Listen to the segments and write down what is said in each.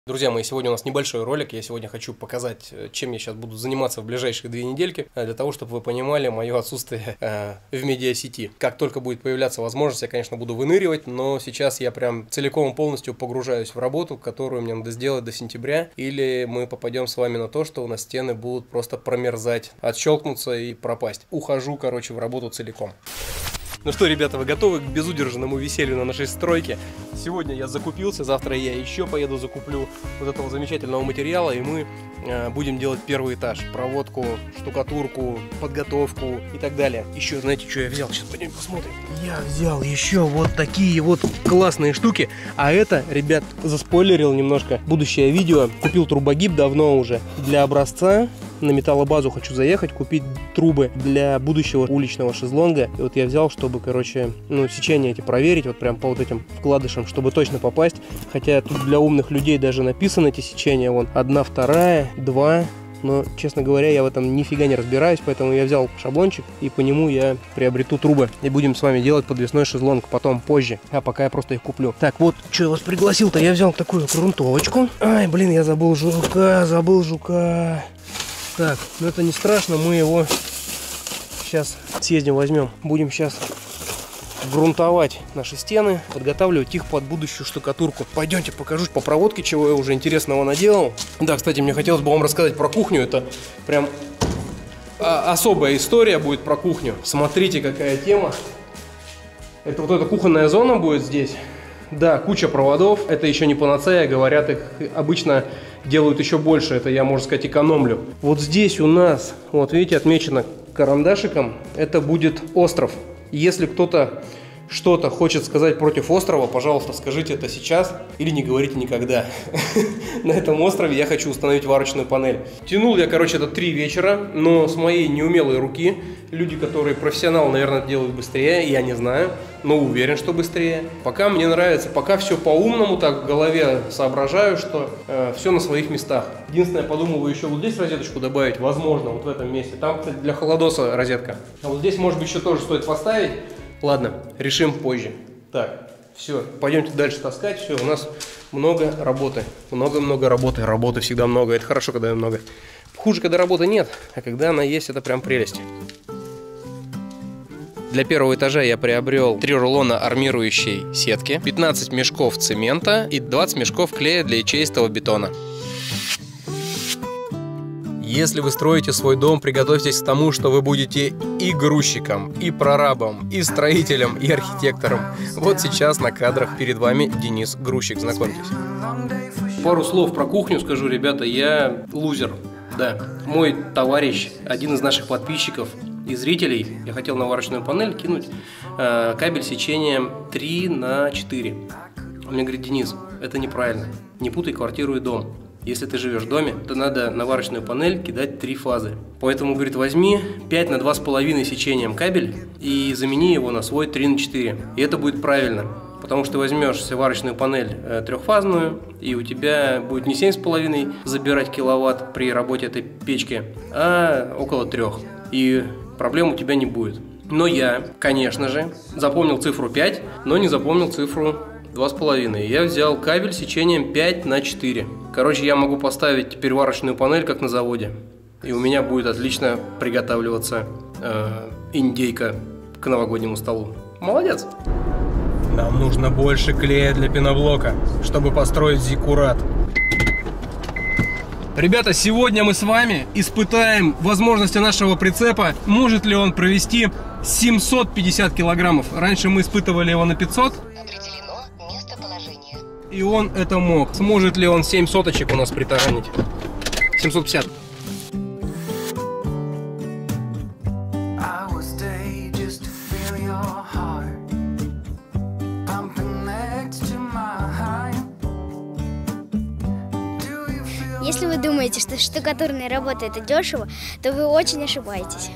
Друзья мои, сегодня у нас небольшой ролик. Я сегодня хочу показать, чем я сейчас буду заниматься в ближайшие 2 недельки, для того, чтобы вы понимали мое отсутствие в медиасети. Как только будет появляться возможность, я, конечно, буду выныривать, но сейчас я прям целиком и полностью погружаюсь в работу, которую мне надо сделать до сентября, или мы попадем с вами на то, что у нас стены будут просто промерзать, отщелкнуться и пропасть. Ухожу, короче, в работу целиком. Ну что, ребята, вы готовы к безудержному веселью на нашей стройке? Сегодня я закупился, завтра я еще поеду закуплю вот этого замечательного материала, и мы будем делать первый этаж. Проводку, штукатурку, подготовку и так далее. Еще, знаете, что я взял? Сейчас пойдем посмотрим. Я взял еще вот такие вот классные штуки. А это, ребят, заспойлерил немножко будущее видео. Купил трубогиб давно уже для образца. На металлобазу хочу заехать, купить трубы для будущего уличного шезлонга. И вот я взял, чтобы, короче, сечения эти проверить, вот прям по вот этим вкладышам, чтобы точно попасть. Хотя тут для умных людей даже написаны эти сечения, вон, 1, 2, 2. Но, честно говоря, я в этом нифига не разбираюсь, поэтому я взял шаблончик, и по нему я приобрету трубы. И будем с вами делать подвесной шезлонг потом, позже. А пока я просто их куплю. Так, вот, что я вас пригласил-то, я взял такую грунтовочку. Ай, блин, я забыл жука. Так, ну это не страшно, мы его сейчас съездим, возьмем. Будем сейчас грунтовать наши стены, подготавливать их под будущую штукатурку. Пойдемте покажу по проводке, чего я уже интересного наделал. Да, кстати, мне хотелось бы вам рассказать про кухню. Это прям особая история будет про кухню. Смотрите, какая тема. Это вот эта кухонная зона будет здесь. Да, куча проводов. Это еще не панацея, говорят, их обычно делают еще больше. Это я, можно сказать, экономлю. Вот здесь у нас, вот видите, отмечено карандашиком, это будет остров. Если кто-то что-то хочет сказать против острова, пожалуйста, скажите это сейчас или не говорите никогда. На этом острове я хочу установить варочную панель. Тянул я, короче, это 3 вечера, но с моей неумелой руки. Люди, которые профессионалы, наверное, делают быстрее, я не знаю, но уверен, что быстрее. Пока мне нравится, пока все по-умному, так в голове соображаю, что все на своих местах. Единственное, я подумываю еще вот здесь розеточку добавить, возможно, вот в этом месте. Там, кстати, для холодоса розетка. А вот здесь, может быть, еще тоже стоит поставить. Ладно, решим позже. Так, все, пойдемте дальше таскать. Все, у нас много работы. Много-много работы. Работы всегда много. Это хорошо, когда ее много. Хуже, когда работы нет. А когда она есть, это прям прелесть. Для первого этажа я приобрел 3 рулона армирующей сетки, 15 мешков цемента и 20 мешков клея для ячеистого бетона. Если вы строите свой дом, приготовьтесь к тому, что вы будете и грузчиком, и прорабом, и строителем, и архитектором. Вот сейчас на кадрах перед вами Денис Грузчик, знакомьтесь. Пару слов про кухню скажу, ребята, я лузер. Да, мой товарищ, один из наших подписчиков и зрителей, я хотел на варочную панель кинуть кабель сечением 3×4. Он мне говорит: Денис, это неправильно, не путай квартиру и дом. Если ты живешь в доме, то надо на варочную панель кидать 3 фазы. Поэтому, говорит, возьми 5 на 2,5 сечением кабель и замени его на свой 3×4. И это будет правильно. Потому что ты возьмешь варочную панель трехфазную, и у тебя будет не 7,5 забирать киловатт при работе этой печки, а около 3. И проблем у тебя не будет. Но я, конечно же, запомнил цифру 5, но не запомнил цифру 2,5. Я взял кабель сечением 5×4. Короче, я могу поставить теперь варочную панель, как на заводе. И у меня будет отлично приготавливаться индейка к новогоднему столу. Молодец! Нам нужно больше клея для пеноблока, чтобы построить зиккурат. Ребята, сегодня мы с вами испытаем возможности нашего прицепа. Может ли он провести 750 килограммов. Раньше мы испытывали его на 500. И он это мог. Сможет ли он 7 соточек у нас притаранить? 750. Если вы думаете, что штукатурная работа это дешево, то вы очень ошибаетесь.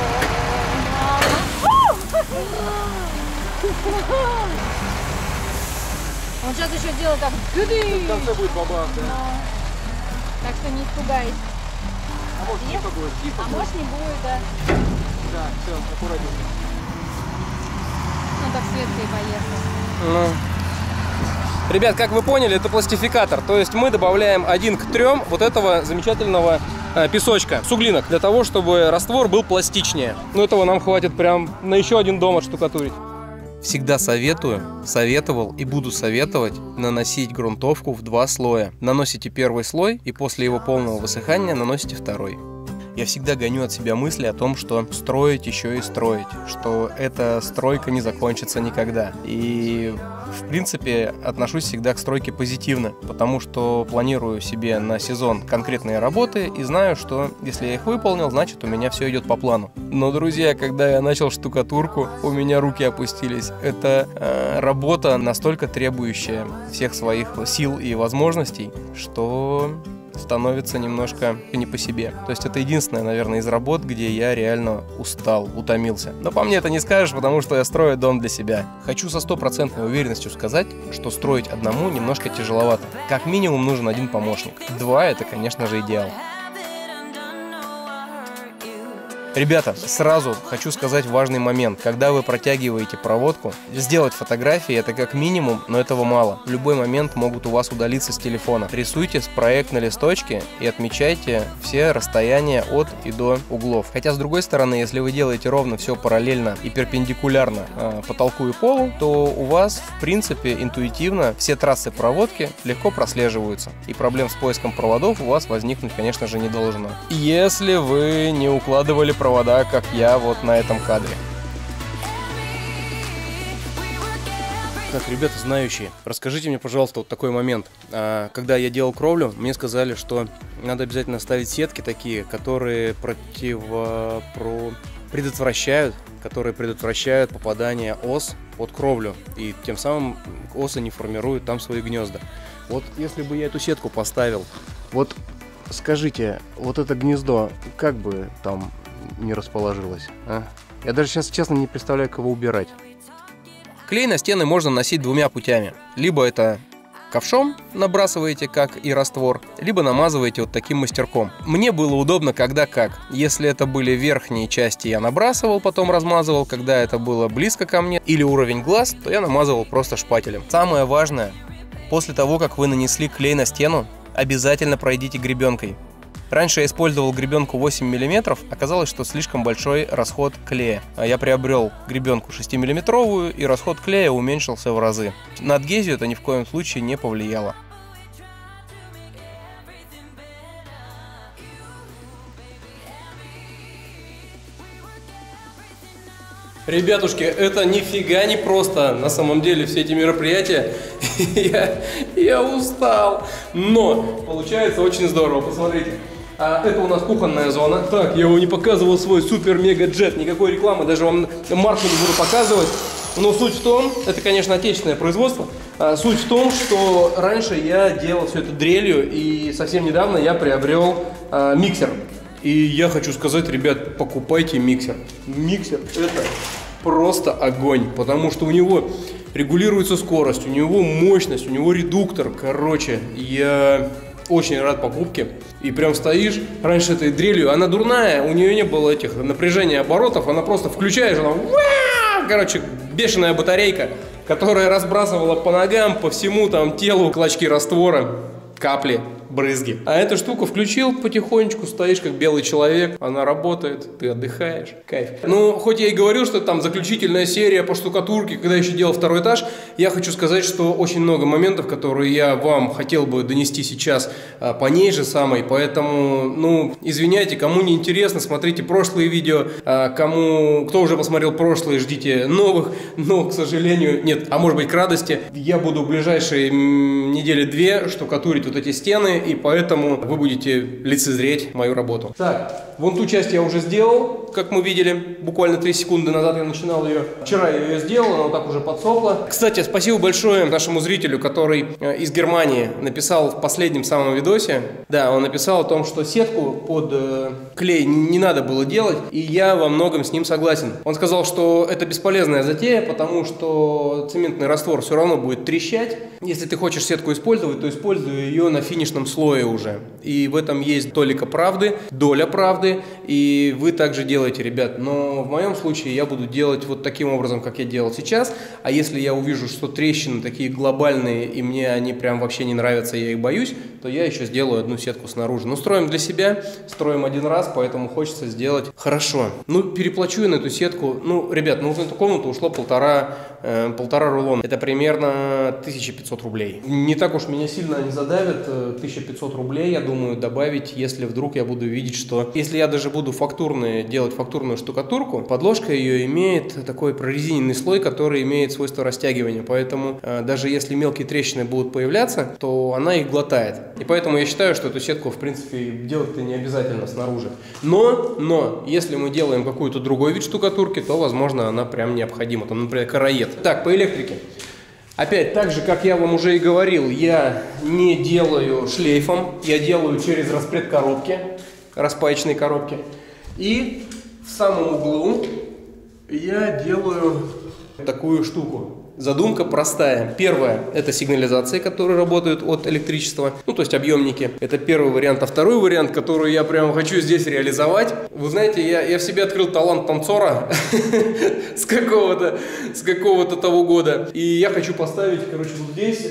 Он сейчас еще делает так. В конце будет бабах, да. Так что не испугайтесь. А может тихо будет? Тихо а может не будет, да. Да, все, аккуратненько. Ну так Светка и поехал. Ребят, как вы поняли, это пластификатор. То есть мы добавляем 1 к 3 вот этого замечательного песочка, суглинок, для того, чтобы раствор был пластичнее. Но этого нам хватит прям на еще один дом отштукатурить. Всегда советовал и буду советовать наносить грунтовку в 2 слоя. Наносите первый слой и после его полного высыхания наносите второй. Я всегда гоню от себя мысли о том, что строить еще и строить, что эта стройка не закончится никогда. И в принципе отношусь всегда к стройке позитивно, потому что планирую себе на сезон конкретные работы и знаю, что если я их выполнил, значит у меня все идет по плану. Но, друзья, когда я начал штукатурку, у меня руки опустились. Это работа настолько требующая всех своих сил и возможностей, что становится немножко не по себе. То есть это единственная, наверное, из работ, где я реально устал, утомился. Но по мне это не скажешь, потому что я строю дом для себя. Хочу со 100% уверенностью сказать, что строить одному немножко тяжеловато. Как минимум нужен 1 помощник. 2 это, конечно же, идеал. Ребята, сразу хочу сказать важный момент. Когда вы протягиваете проводку, сделать фотографии это как минимум, но этого мало. В любой момент могут у вас удалиться с телефона. Рисуйте проект на листочке и отмечайте все расстояния от и до углов. Хотя с другой стороны, если вы делаете ровно все параллельно и перпендикулярно потолку и полу, то у вас в принципе интуитивно все трассы проводки легко прослеживаются. И проблем с поиском проводов у вас возникнуть, конечно же, не должно. Если вы не укладывали провода, как я вот на этом кадре. Так, ребята знающие, расскажите мне, пожалуйста, вот такой момент. Когда я делал кровлю, мне сказали, что надо обязательно ставить сетки такие, которые предотвращают попадание ос под кровлю, и тем самым осы не формируют там свои гнезда. Вот если бы я эту сетку поставил, вот скажите, вот это гнездо, как бы там не расположилось, а? Я даже сейчас, честно, не представляю, кого убирать. Клей на стены можно наносить 2 путями. Либо это ковшом набрасываете, как и раствор, либо намазываете вот таким мастерком. Мне было удобно когда как. Если это были верхние части, я набрасывал, потом размазывал. Когда это было близко ко мне или уровень глаз, то я намазывал просто шпателем. Самое важное, после того, как вы нанесли клей на стену, обязательно пройдите гребенкой. Раньше я использовал гребенку 8 мм, оказалось, что слишком большой расход клея. Я приобрел гребенку 6 мм, и расход клея уменьшился в разы. На адгезию это ни в коем случае не повлияло. Ребятушки, это нифига не просто, на самом деле, все эти мероприятия. Я устал, но получается очень здорово, посмотрите. Это у нас кухонная зона. Так, я его не показывал, свой супер-мега-джет, никакой рекламы, даже вам марку не буду показывать. Но суть в том, это, конечно, отечественное производство, суть в том, что раньше я делал все это дрелью, и совсем недавно я приобрел миксер. И я хочу сказать, ребят, покупайте миксер. Миксер это просто огонь, потому что у него регулируется скорость, у него мощность, у него редуктор. Короче, я очень рад покупке. И прям стоишь, раньше этой дрелью, она дурная, у нее не было этих напряжения оборотов, она просто включаешь, она... Короче, бешеная батарейка, которая разбрасывала по ногам, по всему там телу клочки раствора, капли, брызги. А эту штуку включил потихонечку, стоишь как белый человек, она работает, ты отдыхаешь, кайф. Ну, хоть я и говорил, что там заключительная серия по штукатурке, когда еще делал 2-й этаж, я хочу сказать, что очень много моментов, которые я вам хотел бы донести сейчас по ней же самой, поэтому, ну, извиняйте, кому не интересно, смотрите прошлые видео, кто уже посмотрел прошлые, ждите новых, но, к сожалению, нет, а может быть к радости, я буду в ближайшие недели-2 штукатурить вот эти стены, и поэтому вы будете лицезреть мою работу. Так, вон ту часть я уже сделал, как мы видели, буквально 3 секунды назад я начинал ее. Вчера я ее сделал, она вот так уже подсохла. Кстати, спасибо большое нашему зрителю, который из Германии написал в последнем самом видосе. Да, он написал о том, что сетку под клей не надо было делать, и я во многом с ним согласен. Он сказал, что это бесполезная затея, потому что цементный раствор все равно будет трещать. Если ты хочешь сетку использовать, то используй ее на финишном следующем слое уже. И в этом есть толика правды, доля правды, и вы также делаете, ребят. Но в моем случае я буду делать вот таким образом, как я делал сейчас. А если я увижу, что трещины такие глобальные, и мне они прям вообще не нравятся, я их боюсь, то я еще сделаю одну сетку снаружи. Ну, строим для себя, строим один раз, поэтому хочется сделать хорошо. Ну, переплачу я на эту сетку. Ну, ребят, ну вот на эту комнату ушло полтора рулона. Это примерно 1500 рублей. Не так уж меня сильно не задавит. 1500 рублей, я думаю, добавить, если вдруг я буду видеть, что... Если я даже буду делать фактурную штукатурку, подложка ее имеет такой прорезиненный слой, который имеет свойство растягивания. Поэтому даже если мелкие трещины будут появляться, то она их глотает. И поэтому я считаю, что эту сетку, в принципе, делать-то не обязательно снаружи. Но, если мы делаем какой-то другой вид штукатурки, то, возможно, она прям необходима. Там, например, караед. Так, по электрике. Опять, так же, как я вам уже и говорил, я не делаю шлейфом, я делаю через распред коробки, распаечные коробки. И в самом углу я делаю такую штуку. Задумка простая. Первое – это сигнализации, которые работают от электричества, ну, то есть объемники. Это первый вариант. А второй вариант, который я прям хочу здесь реализовать. Вы знаете, я в себе открыл талант танцора с какого-то того года. И я хочу поставить, короче, вот здесь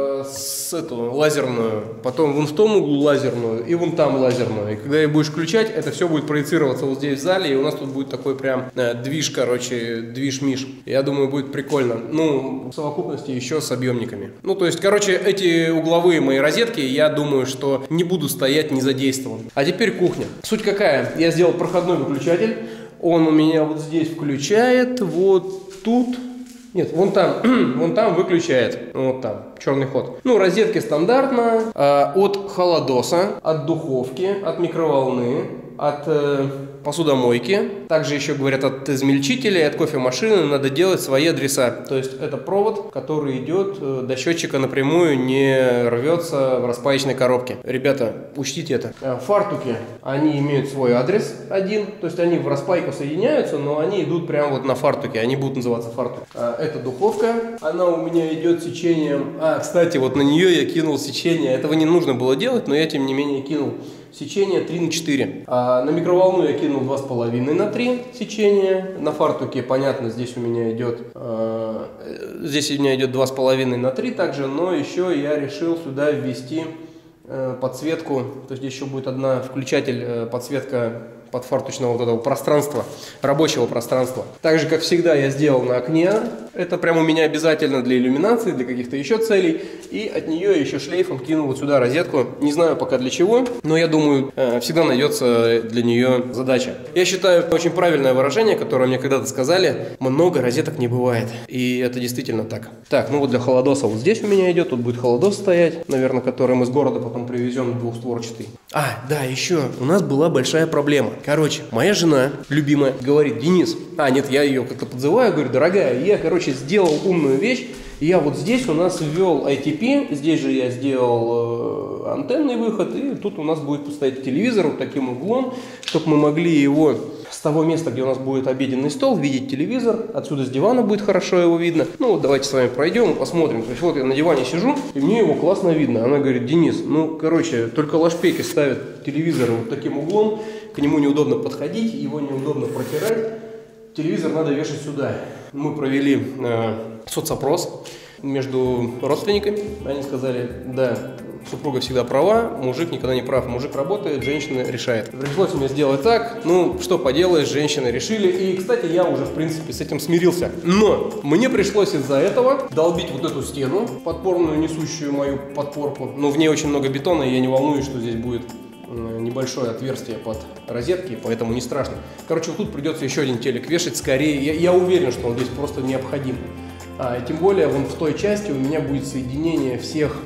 лазерную, потом вон в том углу лазерную и вон там лазерную. И когда ее будешь включать, это все будет проецироваться вот здесь в зале, и у нас тут будет такой прям движ, короче, движ-миш. Я думаю, будет прикольно. Ну, в совокупности еще с объемниками. Ну, то есть, короче, эти угловые мои розетки, я думаю, что не буду стоять не задействован. А теперь кухня. Суть какая? Я сделал проходной выключатель. Он у меня вот здесь включает, вот тут. Нет, вон там выключает, вот там, черный ход. Ну, розетки стандартно, от холодоса, от духовки, от микроволны, от посудомойки. Также еще говорят от измельчителя, от кофемашины надо делать свои адреса. То есть это провод, который идет до счетчика напрямую, не рвется в распаечной коробке. Ребята, учтите это. Фартуки, они имеют свой адрес один, то есть они в распайку соединяются, но они идут прямо вот на фартуке, они будут называться фартук. Это духовка, она у меня идет сечением. Кстати, вот на нее я кинул сечение, этого не нужно было делать, но я тем не менее кинул. Сечение 3/4. На микроволну я кинул 2,5/3 сечение. На фартуке, понятно, здесь у меня идет 2,5/3 также, но еще я решил сюда ввести подсветку. То есть здесь еще будет одна включатель, подсветка подфартучного вот этого пространства, рабочего пространства. Так же, как всегда, я сделал на окне. Это прямо у меня обязательно для иллюминации, для каких-то еще целей. И от нее еще шлейфом кинул вот сюда розетку. Не знаю пока для чего, но я думаю, всегда найдется для нее задача. Я считаю, это очень правильное выражение, которое мне когда-то сказали. Много розеток не бывает. И это действительно так. Так, ну вот для холодоса вот здесь у меня идет. Тут будет холодос стоять, наверное, который мы с города потом привезем, двухстворчатый. Да, еще у нас была большая проблема. Короче, моя жена, любимая, говорит: Денис, нет, я ее как-то подзываю, говорю: дорогая, я, сделал умную вещь, я вот здесь у нас ввел ITP, здесь же я сделал антенный выход, и тут у нас будет стоять телевизор вот таким углом, чтобы мы могли его с того места, где у нас будет обеденный стол, видеть телевизор, отсюда с дивана будет хорошо его видно. Ну вот давайте с вами пройдем и посмотрим. То есть вот я на диване сижу, и мне его классно видно. Она говорит: Денис, только лашпеки ставят телевизор вот таким углом, к нему неудобно подходить, его неудобно протирать. Телевизор надо вешать сюда. Мы провели соцопрос между родственниками. Они сказали: да, супруга всегда права, мужик никогда не прав. Мужик работает, женщина решает. Пришлось мне сделать так. Ну, что поделаешь, женщины решили. И, кстати, я уже, в принципе, с этим смирился. Но мне пришлось из-за этого долбить вот эту стену, подпорную, несущую мою подпорку. Но в ней очень много бетона, и я не волнуюсь, что здесь будет небольшое отверстие под розетки, поэтому не страшно. Короче, вот тут придется еще один телек вешать скорее. Я уверен, что он здесь просто необходим. Тем более, вон в той части у меня будет соединение всех,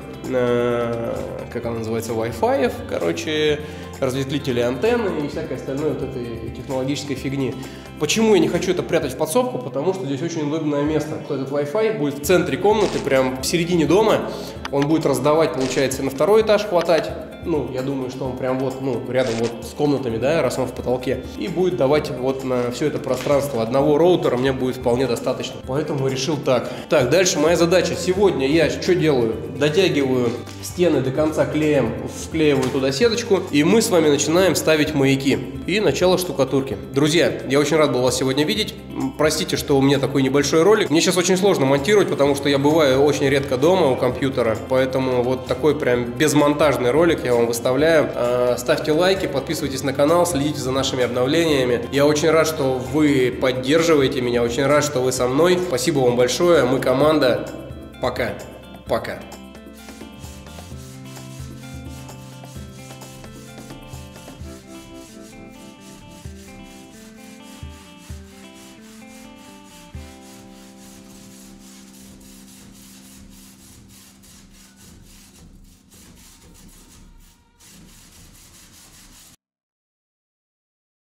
как она называется, Wi-Fi, короче, разветвителей антенны и всякой остальной вот этой технологической фигни. Почему я не хочу это прятать в подсобку? Потому что здесь очень удобное место. Этот Wi-Fi будет в центре комнаты, прям в середине дома. Он будет раздавать, получается, на второй этаж хватать. ну, я думаю, что он прям вот, ну, рядом вот с комнатами, да, раз он в потолке, и будет давать вот на все это пространство. Одного роутера мне будет вполне достаточно, поэтому решил так. Так, дальше моя задача. Сегодня я что делаю? Дотягиваю стены до конца клеем, вклеиваю туда сеточку, и мы с вами начинаем ставить маяки и начало штукатурки. Друзья, я очень рад был вас сегодня видеть. Простите, что у меня такой небольшой ролик. Мне сейчас очень сложно монтировать, потому что я бываю очень редко дома у компьютера, поэтому вот такой прям безмонтажный ролик я вам выставляю. Ставьте лайки, подписывайтесь на канал, следите за нашими обновлениями. Я очень рад, что вы поддерживаете меня, очень рад, что вы со мной. Спасибо вам большое, мы команда. Пока. Пока.